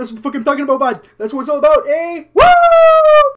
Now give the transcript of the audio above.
That's what I'm fucking talking about, bud. That's what it's all about, eh? Woo!